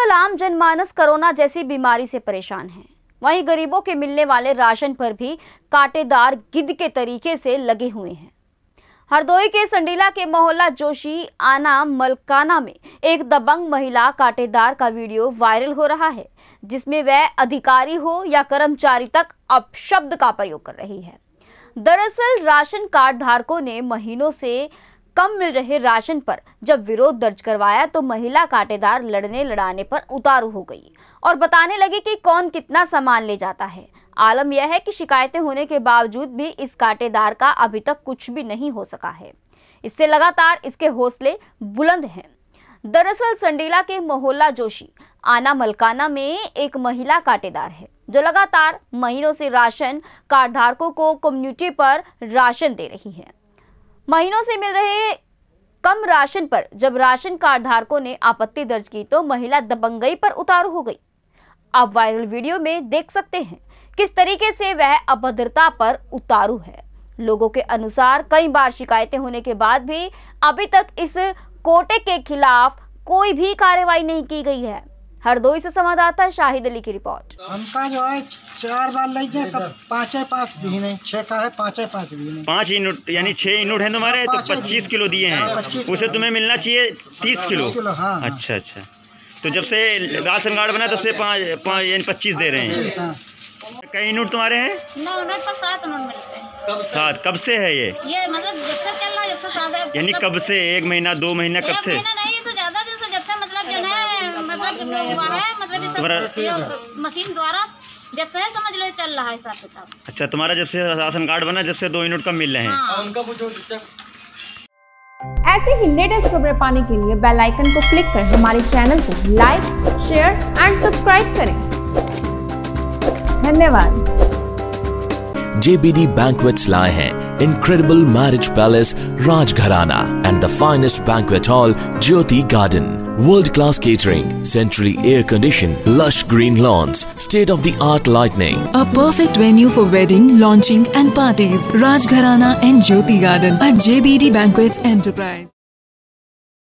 दरअसल आम जनमानस कोरोना जैसी बीमारी से परेशान है। वहीं गरीबों के मिलने वाले राशन पर भी कांटेदार गिद्ध के तरीके से लगे हुए हैं। हरदोई के संडीला के मोहल्ला जोशी आना मलकाना में एक दबंग महिला कांटेदार का वीडियो वायरल हो रहा है, जिसमें वह अधिकारी हो या कर्मचारी तक अपशब्द का प्रयोग कर रही है। दरअसल राशन कार्ड धारकों ने महीनों से कम मिल रहे राशन पर जब विरोध दर्ज करवाया तो महिला कांटेदार लड़ने लड़ाने पर उतारू हो गई और बताने लगी कि कौन कितना सामान ले जाता है। आलम यह है कि शिकायतें होने के बावजूद भी इस कांटेदार का अभी तक कुछ भी नहीं हो सका है। इससे लगातार इसके हौसले बुलंद हैं। दरअसल संडीला के मोहल्ला जोशी आना मलकाना में एक महिला कांटेदार है जो लगातार महीनों से राशन कार्ड धारकों को कम्युनिटी पर राशन दे रही है। महीनों से मिल रहे कम राशन पर जब राशन कार्ड धारकों ने आपत्ति दर्ज की तो महिला दबंगई पर उतारू हो गई। आप वायरल वीडियो में देख सकते हैं किस तरीके से वह अभद्रता पर उतारू है। लोगों के अनुसार कई बार शिकायतें होने के बाद भी अभी तक इस कोटे के खिलाफ कोई भी कार्रवाई नहीं की गई है। हरदोई से संवाददाता शाहिद अली की रिपोर्ट। हमका जो है 4 बार लग गए, सब 5 भी नहीं, 6 का है, 5 भी नहीं। 5 यूनिट यानी 6 यूनिट है तुम्हारे, तो 25 किलो दिए हैं। उसे तुम्हें मिलना चाहिए 30 किलो। हाँ। अच्छा, तो जब से राशन कार्ड बना तब से 5 यानी 25 दे रहे हैं। कई यूनिट तुम्हारे हैं? 9 यूनिट पर 7 यूनिट मिलते हैं। 7 कब से है ये मतलब जब से चल रहा है, जब से 7 यानी कब से? 1 महीना 2 महीना कब से? नहीं तो ज्यादा दिन से, जब से मतलब जो है मतलब हुआ है, मतलब मशीन द्वारा जब से समझ लो चल रहा है हिसाब किताब। अच्छा, तुम्हारा जब से राशन कार्ड बना जब से 2 यूनिट कम मिल रहे हैं। हाँ। ऐसे ही लेटेस्ट खबरें पाने के लिए बेल आइकन को क्लिक कर हमारे चैनल को लाइक, शेयर एंड सब्सक्राइब करें। धन्यवाद। JBD Banquets लाए हैं Incredible Marriage Palace Rajgharana and the finest banquet hall Jyoti Garden. World-class catering, centrally air-conditioned, lush green lawns, state-of-the-art lighting. A perfect venue for wedding, launching and parties. Rajgharana and Jyoti Garden at JBD Banquets Enterprise.